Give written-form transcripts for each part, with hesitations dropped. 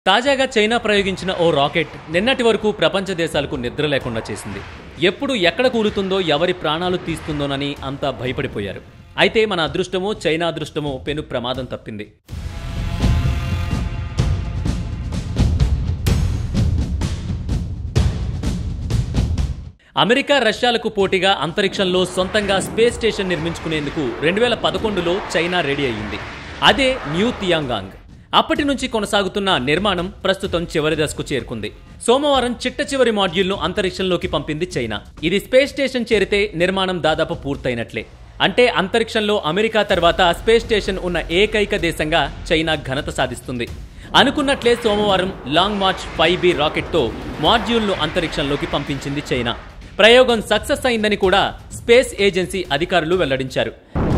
తాజాగా చైనా ప్రయోగించిన ఓ రాకెట్ నిన్నటి వరకు ప్రపంచ దేశాలకు నిద్ర లేకుండా చేసింది. ఎప్పుడు ఎక్కడ కూలుతుందో, ఎవరి ప్రాణాలు తీస్తుందోనని అంతా భయపడిపోయారు. అయితే మన అదృష్టమో చైనా అదృష్టమో పెను ప్రమాదం తప్పింది. అమెరికా రష్యాలకు పోటీగా అంతరిక్షంలో సొంతంగా స్పేస్ స్టేషన్ నిర్మించుకునేందుకు 2011లో చైనా రెడీ అయ్యింది. అదే న్యూ తియాంగాంగ్. అప్పటి నుంచి కొనసాగుతున్న నిర్మాణం ప్రస్తుతం చివరి దశకు చేరుకుంది. సోమవారం చిట్ట చివరి మాడ్యూల్ను అంతరిక్షంలోకి పంపింది చైనా. ఇది స్పేస్ స్టేషన్ చేరితే నిర్మాణం దాదాపు పూర్తయినట్లే. అంటే అంతరిక్షంలో అమెరికా తర్వాత స్పేస్ స్టేషన్ ఉన్న ఏకైక దేశంగా చైనా ఘనత సాధిస్తుంది. అనుకున్నట్లే సోమవారం లాంగ్ మార్చ్ 5B రాకెట్తో మాడ్యూల్ను అంతరిక్షంలోకి పంపించింది చైనా. ప్రయోగం సక్సెస్ అయిందని కూడా స్పేస్ ఏజెన్సీ అధికారులు వెల్లడించారు.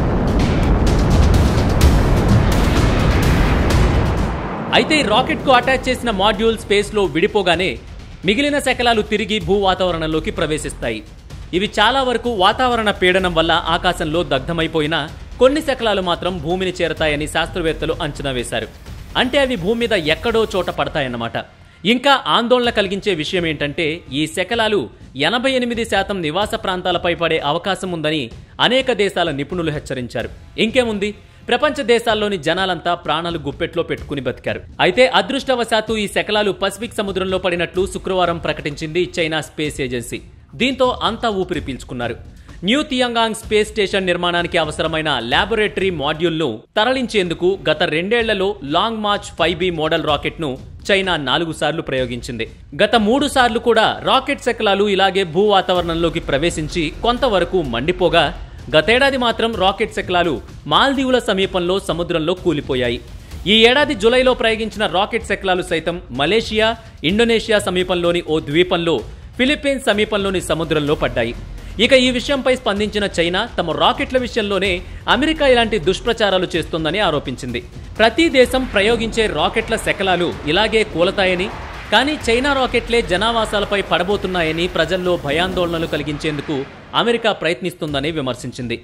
అయితే రాకెట్కు అటాచ్ చేసిన మాడ్యూల్ స్పేస్లో విడిపోగానే మిగిలిన శకలాలు తిరిగి భూ వాతావరణంలోకి ప్రవేశిస్తాయి. ఇవి చాలా వరకు వాతావరణ పీడనం వల్ల ఆకాశంలో దగ్ధమైపోయినా కొన్ని శకలాలు మాత్రం భూమిని చేరతాయని శాస్త్రవేత్తలు అంచనా వేశారు. అంటే అవి భూమి మీద ఎక్కడో చోట పడతాయన్నమాట. ఇంకా ఆందోళన కలిగించే విషయం ఏంటంటే ఈ శకలాలు 88% నివాస ప్రాంతాలపై పడే అవకాశం ఉందని అనేక దేశాల నిపుణులు హెచ్చరించారు. ఇంకేముంది, ప్రపంచ దేశాల్లోని జనాలంతా ప్రాణాలు గుప్పెట్లో పెట్టుకుని బతికారు. అయితే అదృష్టవశాత్తు ఈ శకలాలు పసిఫిక్ సముద్రంలో పడినట్లు శుక్రవారం ప్రకటించింది చైనా స్పేస్ ఏజెన్సీ. దీంతో అంతా ఊపిరి పీల్చుకున్నారు. న్యూ తియాంగాంగ్ స్పేస్ స్టేషన్ నిర్మాణానికి అవసరమైన ల్యాబొరేటరీ మాడ్యూల్ను తరలించేందుకు గత 2 ఏళ్లలో లాంగ్ మార్చ్ 5B మోడల్ రాకెట్ను చైనా 4 సార్లు ప్రయోగించింది. గత 3 సార్లు కూడా రాకెట్ శకలాలు ఇలాగే భూ వాతావరణంలోకి ప్రవేశించి కొంతవరకు మండిపోగా, గతేడాది మాత్రం రాకెట్ శకలాలు మాల్దీవుల సమీపంలో సముద్రంలో కూలిపోయాయి. ఈ ఏడాది జూలైలో ప్రయోగించిన రాకెట్ శకలాలు సైతం మలేషియా, ఇండోనేషియా సమీపంలోని ఓ ద్వీపంలో, ఫిలిప్పీన్స్ సమీపంలోని సముద్రంలో పడ్డాయి. ఇక ఈ విషయంపై స్పందించిన చైనా తమ రాకెట్ల విషయంలోనే అమెరికా ఇలాంటి దుష్ప్రచారాలు చేస్తోందని ఆరోపించింది. ప్రతి దేశం ప్రయోగించే రాకెట్ల శకలాలు ఇలాగే కూలతాయని, కానీ చైనా రాకెట్లే జనావాసాలపై పడబోతున్నాయని ప్రజల్లో భయాందోళనలు కలిగించేందుకు అమెరికా ప్రయత్నిస్తుందని విమర్శించింది.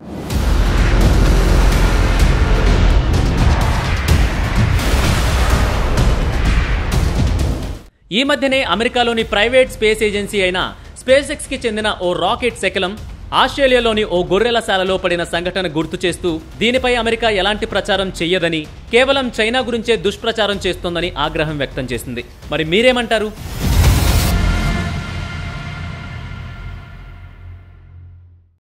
ఈ మధ్యనే అమెరికాలోని ప్రైవేట్ స్పేస్ ఏజెన్సీ అయిన స్పేస్ ఎక్స్ కి చెందిన ఓ రాకెట్ శకలం ఆస్ట్రేలియాలోని ఓ గొర్రెలశాలలో పడిన సంఘటన గుర్తు చేస్తూ దీనిపై అమెరికా ఎలాంటి ప్రచారం చెయ్యదని, కేవలం చైనా గురించే దుష్ప్రచారం చేస్తోందని ఆగ్రహం వ్యక్తం చేసింది. మరి మీరేమంటారు?